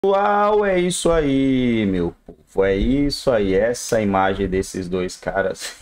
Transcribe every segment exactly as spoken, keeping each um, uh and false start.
Uau, é isso aí, meu povo. É isso aí. Essa imagem desses dois caras.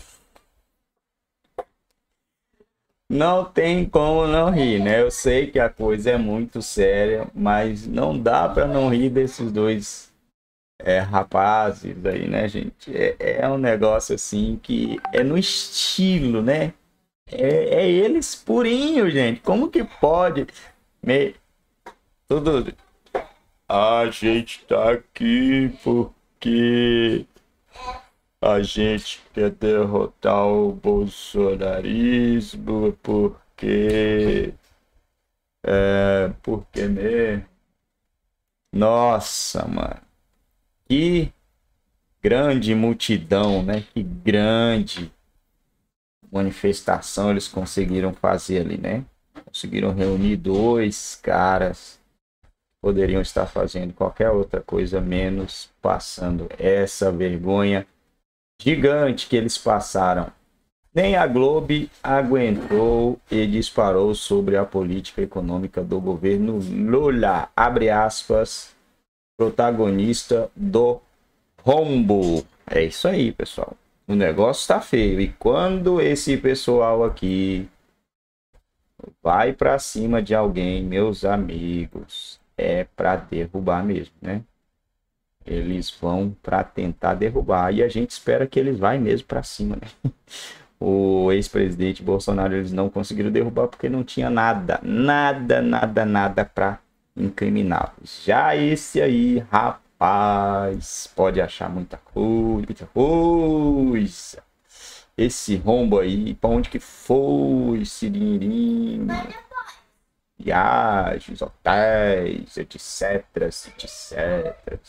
Não tem como não rir, né? Eu sei que a coisa é muito séria, mas não dá para não rir desses dois é, rapazes aí, né, gente? É, é um negócio assim que é no estilo, né? É, é eles purinho, gente. Como que pode? Me... Tudo. A gente tá aqui porque a gente quer derrotar o bolsonarismo, porque. É, porque mesmo? Nossa, mano. Que grande multidão, né? Que grande manifestação eles conseguiram fazer ali, né? Conseguiram reunir dois caras. Poderiam estar fazendo qualquer outra coisa menos passando essa vergonha gigante que eles passaram. Nem a Globo aguentou e disparou sobre a política econômica do governo Lula, abre aspas, protagonista do rombo. É isso aí, pessoal. O negócio tá feio. E quando esse pessoal aqui vai para cima de alguém, meus amigos, é para derrubar mesmo, né? Eles vão para tentar derrubar e a gente espera que eles vão mesmo para cima, né? O ex-presidente Bolsonaro eles não conseguiram derrubar porque não tinha nada, nada, nada, nada para incriminá-los. Já esse aí, rapaz, pode achar muita coisa, muita coisa. Esse rombo aí, para onde que foi, Siririm? Viagens, hotéis, etc, etcétera.